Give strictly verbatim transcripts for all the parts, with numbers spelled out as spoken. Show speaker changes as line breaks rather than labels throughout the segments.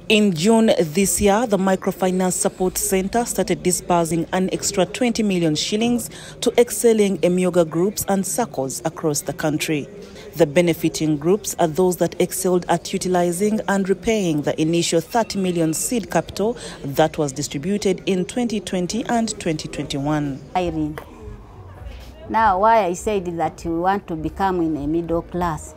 In June this year, the Microfinance Support Center started disbursing an extra twenty million shillings to excelling Emyooga groups and SACCOs across the country. The benefiting groups are those that excelled at utilizing and repaying the initial thirty million seed capital that was distributed in twenty twenty and twenty twenty-one.
Irene. Now, why I said that we want to become in a middle class?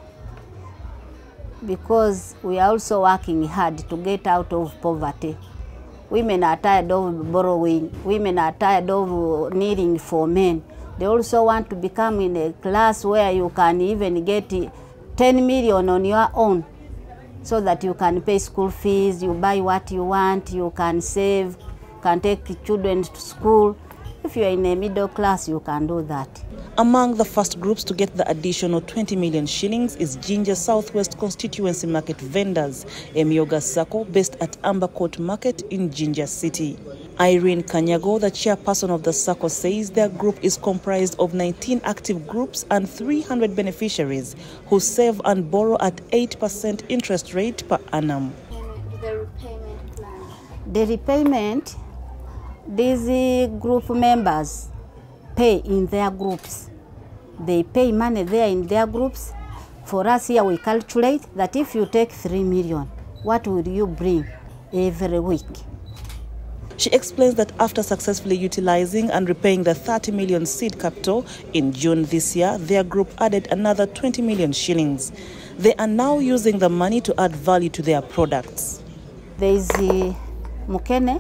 Because we are also working hard to get out of poverty. Women are tired of borrowing. Women are tired of needing for men. They also want to become in a class where you can even get ten million on your own so that you can pay school fees, you buy what you want, you can save, can take children to school. If you are in a middle class, you can do that.
Among the first groups to get the additional twenty million shillings is Jinja Southwest Constituency Market Vendors, Emyooga SACCO, based at Amber Court Market in Jinja City. Irene Kanyago, the chairperson of the SACCO, says their group is comprised of nineteen active groups and three hundred beneficiaries who save and borrow at eight percent interest rate per annum.
The repayment plan. The repayment, these group members pay in their groups. They pay money there in their groups. For us here, we calculate that if you take three million, what will you bring every week?
She explains that after successfully utilizing and repaying the thirty million seed capital in June this year, their group added another twenty million shillings. They are now using the money to add value to their products.
There is uh, Mukene,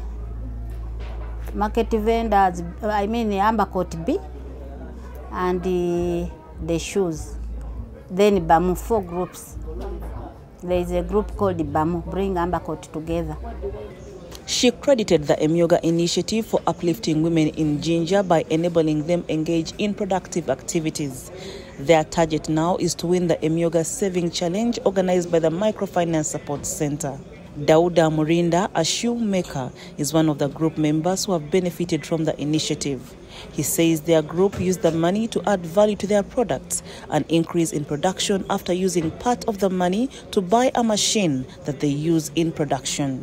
Market Vendors, I mean Amber Court B, and the, the shoes. Then Bamu, four groups. There is a group called Bamu, bring Amber Court together.
She credited the Emyooga initiative for uplifting women in Jinja by enabling them engage in productive activities. Their target now is to win the Emyooga Saving Challenge organized by the Microfinance Support Center. Dauda Murinda, a shoemaker, is one of the group members who have benefited from the initiative. He says their group used the money to add value to their products, an increase in production after using part of the money to buy a machine that they use in production.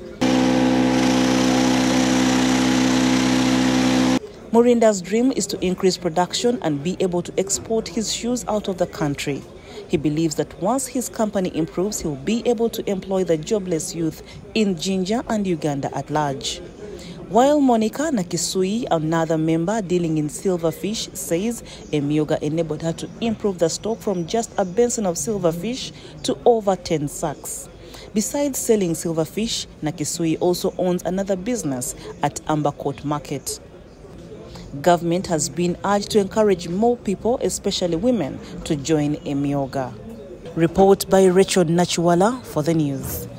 Murinda's dream is to increase production and be able to export his shoes out of the country. He believes that once his company improves, he'll be able to employ the jobless youth in Jinja and Uganda at large. While Monica Nakisui, another member dealing in silverfish, says Emyooga enabled her to improve the stock from just a basin of silverfish to over ten sacks. Besides selling silverfish, Nakisui also owns another business at Amber Court Market. Government has been urged to encourage more people, especially women, to join Emyooga. Report by Rachel Nachuala for the news.